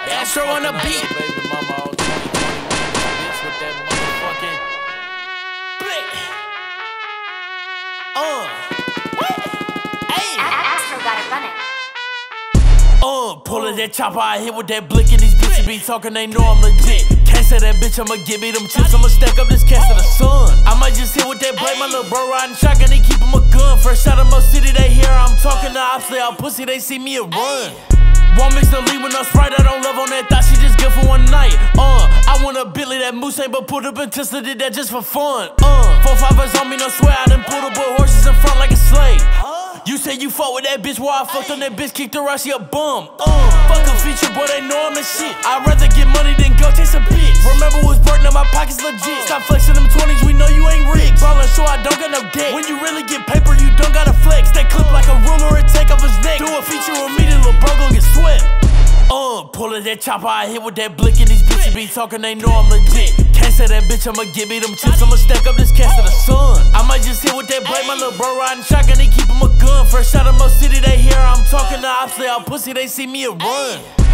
Astro on the beat. Baby mama all 2021, bitch with that motherfucking blick. Astro got it running. Pulling that chopper, I hit with that blick, and these bitches be talking, they know I'm legit. Can't say that bitch, I'ma give me them chips, I'ma stack up this cast of the sun. I might just hit with that blade, my little bro riding shotgun, they keep him a gun. Fresh out of Mo City, they hear I'm talking to ops, they all pussy, they see me a run. Won't mix the lead with no Sprite, I don't love on that thought, she just good for one night. I want a Billy, that moose ain't but pulled up and Tesla, did that just for fun. 4-5ers on me, no swear, I done pulled up with horses in front like a slave. You say you fought with that bitch, while I fucked on that bitch, kicked her out, she a bum. Fuck a feature, boy, they know I'm the shit. I'd rather get money than go chase a bitch. Remember what's burning in my pockets legit. Stop flexing them 20s, we know you ain't rich. Ballin' so I don't got no debt. When you really get paper, you don't gotta flex. They clip like a ruler and take off his neck. Do a feature with me, then lil' bro gon' get swept. Pulling that chopper, I hit with that blick, and these bitches be talking, they know I'm legit. Can't say that bitch, I'ma give me them chips, I'ma stack up this cast of the sun. I might just hit with that blade, my little bro riding shotgun, they keep him a gun. Fresh out of Mo City, they hear I'm talking to ops, they all pussy, they see me a run.